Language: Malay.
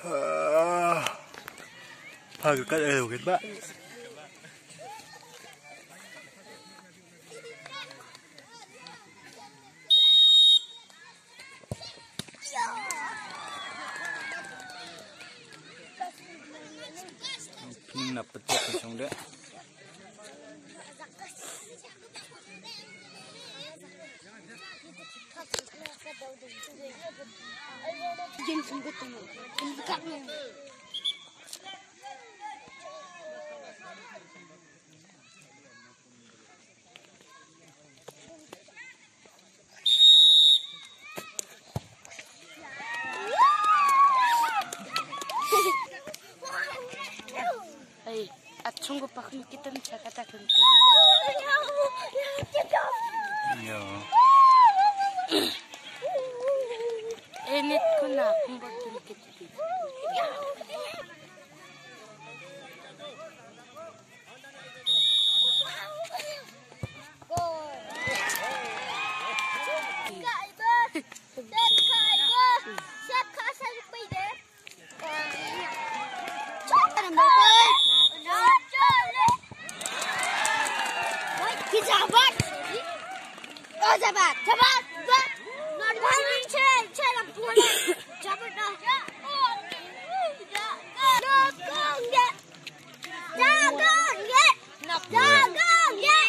Pagi kan kan Pak. Nak petik kosong deh. Sungguh pak kita mencakap kan Ya. Ini kena pembuatan kita. Cepat, cepat, cepat. Jangan,